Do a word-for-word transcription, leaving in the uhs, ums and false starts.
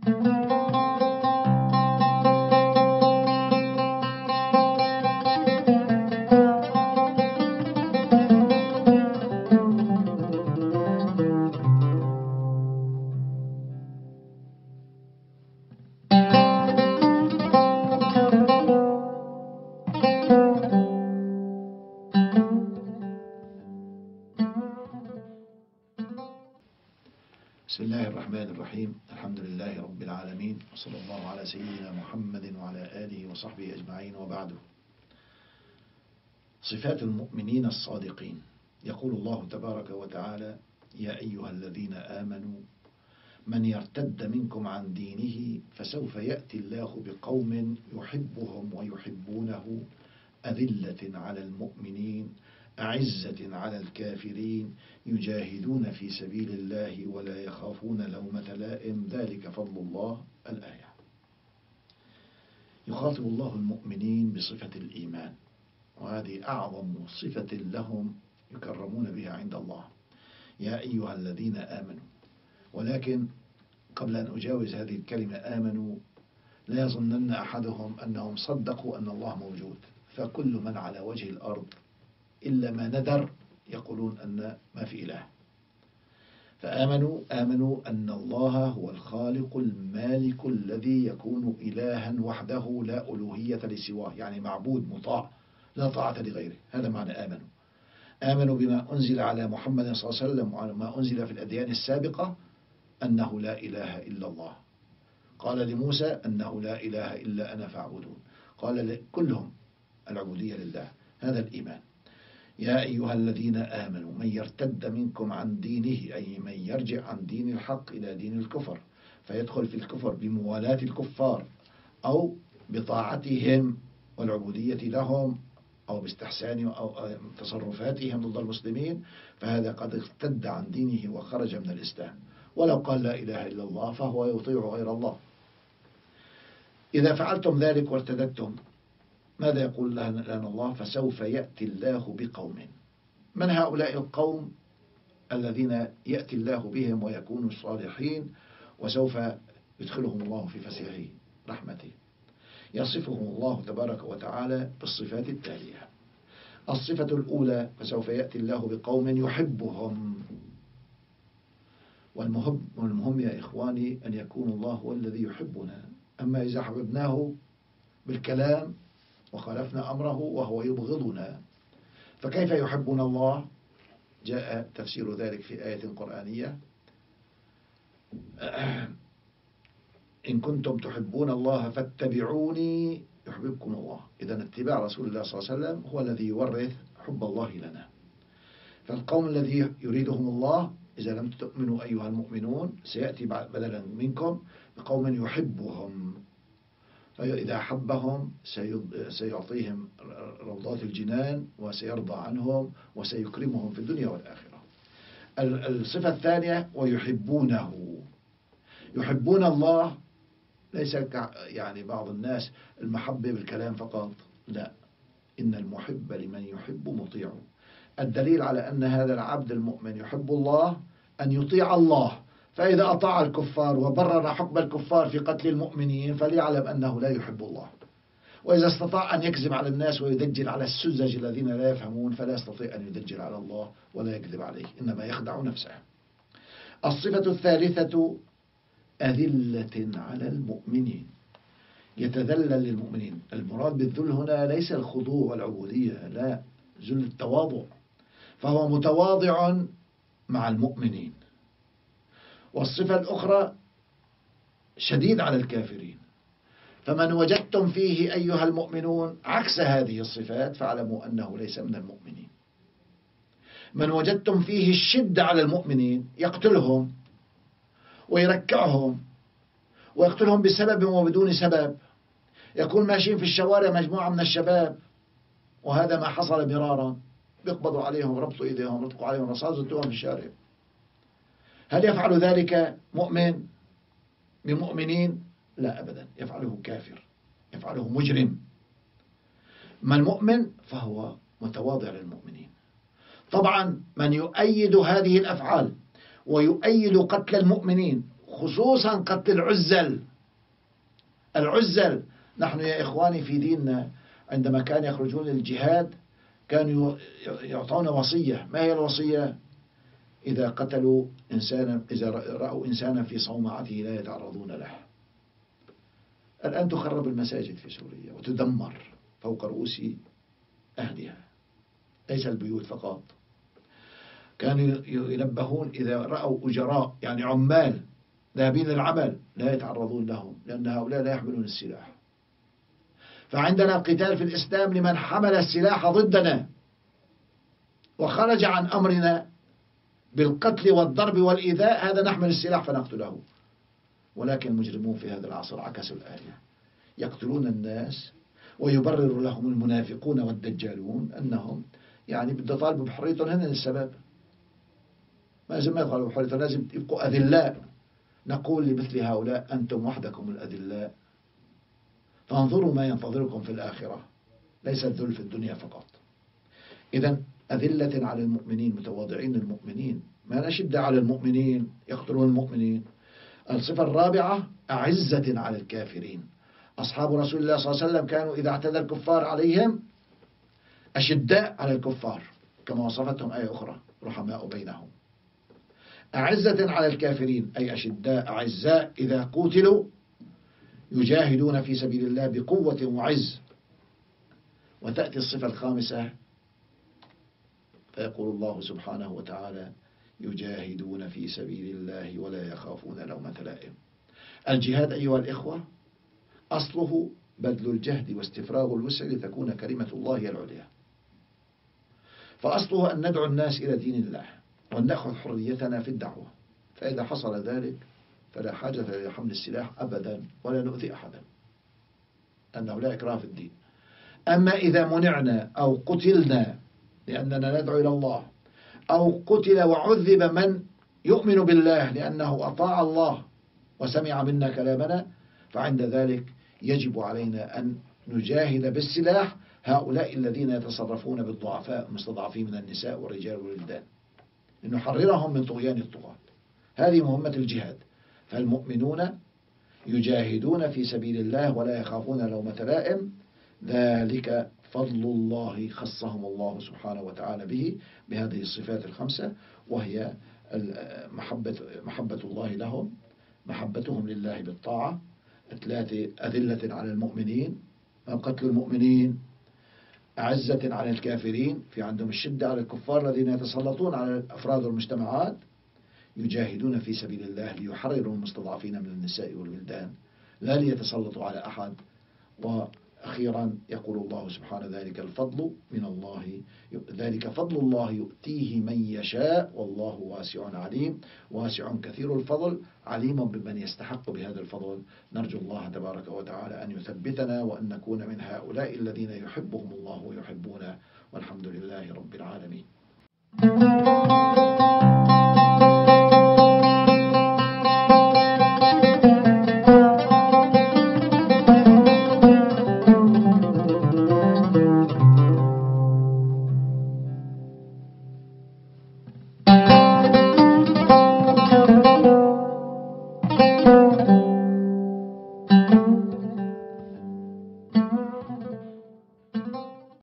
بسم الله الرحمن الرحيم. الحمد لله رب العالمين، وصلى الله على سيدنا محمد وعلى آله وصحبه أجمعين، وبعده. صفات المؤمنين الصادقين. يقول الله تبارك وتعالى: يا أيها الذين آمنوا من يرتد منكم عن دينه فسوف يأتي الله بقوم يحبهم ويحبونه أذلة على المؤمنين أعزة على الكافرين يجاهدون في سبيل الله ولا يخافون لومة لائم ذلك فضل الله. الآية. يخاطب الله المؤمنين بصفة الإيمان، وهذه أعظم صفة لهم يكرمون بها عند الله. يا أيها الذين آمنوا. ولكن قبل أن أجاوز هذه الكلمة آمنوا، لا يظنن أحدهم أنهم صدقوا أن الله موجود، فكل من على وجه الأرض إلا ما ندر يقولون أن ما في إله. فآمنوا آمنوا أن الله هو الخالق المالك الذي يكون إلها وحده لا ألوهية لسواه، يعني معبود مطاع لا طاعة لغيره. هذا معنى آمنوا. آمنوا بما أنزل على محمد صلى الله عليه وسلم وعلى ما أنزل في الأديان السابقة أنه لا إله إلا الله. قال لموسى أنه لا إله إلا أنا فاعبدون. قال كلهم العبودية لله. هذا الإيمان. يا أيها الذين آمنوا من يرتد منكم عن دينه، أي من يرجع عن دين الحق إلى دين الكفر، فيدخل في الكفر بموالاة الكفار أو بطاعتهم والعبودية لهم أو باستحسان أو تصرفاتهم ضد المسلمين، فهذا قد ارتد عن دينه وخرج من الإسلام. ولو قال لا إله إلا الله فهو يطيع غير الله. إذا فعلتم ذلك وارتدتم، ماذا يقول لنا الله؟ فسوف يأتي الله بقوم. من هؤلاء القوم الذين يأتي الله بهم ويكونوا صالحين وسوف يدخلهم الله في فسيحه رحمته؟ يصفهم الله تبارك وتعالى بالصفات التالية. الصفة الأولى: فسوف يأتي الله بقوم يحبهم. والمهم, والمهم يا إخواني أن يكون الله هو الذي يحبنا. أما إذا حببناه بالكلام وخالفنا أمره وهو يبغضنا، فكيف يحبنا الله؟ جاء تفسير ذلك في آية قرآنية: إن كنتم تحبون الله فاتبعوني يحببكم الله. إذن اتباع رسول الله صلى الله عليه وسلم هو الذي يورث حب الله لنا. فالقوم الذي يريدهم الله: إذا لم تؤمنوا أيها المؤمنون سيأتي بدلا منكم بقوم يحبهم، فإذا حبهم سيعطيهم روضات الجنان وسيرضى عنهم وسيكرمهم في الدنيا والآخرة. الصفة الثانية: ويحبونه. يحبون الله ليس يعني بعض الناس المحبة بالكلام فقط، لا، إن المحب لمن يحب مطيع. الدليل على أن هذا العبد المؤمن يحب الله أن يطيع الله، فإذا أطاع الكفار وبرر حكم الكفار في قتل المؤمنين فليعلم أنه لا يحب الله. وإذا استطاع أن يكذب على الناس ويدجل على السذج الذين لا يفهمون فلا يستطيع أن يدجل على الله ولا يكذب عليه، إنما يخدع نفسه. الصفة الثالثة: أذلة على المؤمنين. يتذلل للمؤمنين. المراد بالذل هنا ليس الخضوع والعبودية، لا، ذل التواضع، فهو متواضع مع المؤمنين. والصفة الأخرى: شديد على الكافرين. فمن وجدتم فيه أيها المؤمنون عكس هذه الصفات فاعلموا أنه ليس من المؤمنين. من وجدتم فيه الشدة على المؤمنين يقتلهم ويركعهم ويقتلهم بسبب وبدون سبب. يكون ماشيين في الشوارع مجموعة من الشباب، وهذا ما حصل مرارا، بيقبضوا عليهم، ربطوا إيديهم، رتقوا عليهم رصاص وزتوهم في الشارع. هل يفعل ذلك مؤمن بمؤمنين؟ لا أبدا، يفعله كافر، يفعله مجرم. ما المؤمن فهو متواضع للمؤمنين. طبعا من يؤيد هذه الأفعال ويؤيد قتل المؤمنين خصوصا قتل العزل. العزل، نحن يا إخواني في ديننا عندما كان يخرجون للجهاد كانوا يعطون وصية. ما هي الوصية؟ إذا قتلوا إنسانا، إذا رأوا إنسانا في صومعته لا يتعرضون له. الآن تخرب المساجد في سوريا وتدمر فوق رؤوس أهلها، ليس البيوت فقط. كانوا ينبهون إذا رأوا أجراء يعني عمال ذاهبين للعمل لا يتعرضون لهم، لأن هؤلاء لا يحملون السلاح. فعندنا قتال في الإسلام لمن حمل السلاح ضدنا وخرج عن أمرنا بالقتل والضرب والإيذاء، هذا نحمل السلاح فنقتله. ولكن المجرمون في هذا العصر عكسوا الآية، يقتلون الناس ويبرر لهم المنافقون والدجالون أنهم يعني بده طالبوا بحريتهم، هن السبب. ما لازم ما يطالبوا بحريتهم، لازم يبقوا أذلاء. نقول لمثل هؤلاء أنتم وحدكم الأذلاء، فانظروا ما ينتظركم في الآخرة، ليس الذل في الدنيا فقط. إذا أذلة على المؤمنين متواضعين المؤمنين، ما نشد على المؤمنين يقتلون المؤمنين. الصفة الرابعة أعزة على الكافرين. أصحاب رسول الله صلى الله عليه وسلم كانوا إذا اعتدى الكفار عليهم أشداء على الكفار، كما وصفتهم آية أخرى رحماء بينهم. أعزة على الكافرين أي أشداء أعزاء، إذا قتلوا يجاهدون في سبيل الله بقوة وعز. وتأتي الصفة الخامسة فيقول الله سبحانه وتعالى يجاهدون في سبيل الله ولا يخافون لومة لائم. الجهاد أيها الإخوة أصله بذل الجهد واستفراغ الوسع لتكون كلمة الله هي العليا. فأصله أن ندعو الناس إلى دين الله وأن نأخذ حريتنا في الدعوة، فإذا حصل ذلك فلا حاجة إلى حمل السلاح أبدا ولا نؤذي أحدا، أنه لا إكراه في الدين. أما إذا منعنا أو قتلنا لأننا ندعو إلى الله، أو قتل وعذب من يؤمن بالله لأنه أطاع الله وسمع منا كلامنا، فعند ذلك يجب علينا أن نجاهد بالسلاح هؤلاء الذين يتصرفون بالضعفاء المستضعفين من النساء والرجال والولدان، لنحررهم من طغيان الطغاة. هذه مهمة الجهاد. فالمؤمنون يجاهدون في سبيل الله ولا يخافون لومة لائم، ذلك فضل الله خصهم الله سبحانه وتعالى به بهذه الصفات الخمسة، وهي محبة, محبة الله لهم، محبتهم لله بالطاعة، ثلاثة أذلة على المؤمنين قتل المؤمنين، أعزة على الكافرين في عندهم الشدة على الكفار الذين يتسلطون على الأفراد والمجتمعات، يجاهدون في سبيل الله ليحرروا المستضعفين من النساء والولدان لا ليتسلطوا على أحد. وأخيرا يقول الله سبحانه ذلك الفضل من الله، ذلك فضل الله يؤتيه من يشاء والله واسع عليم. واسع كثير الفضل عليم بمن يستحق بهذا الفضل. نرجو الله تبارك وتعالى أن يثبتنا وأن نكون من هؤلاء الذين يحبهم الله ويحبونه، والحمد لله رب العالمين.